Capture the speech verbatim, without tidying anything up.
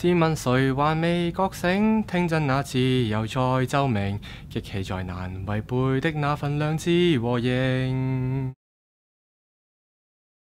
試問誰還未覺醒？聽真那自由在奏鳴，極其在難違背的那份良知和認。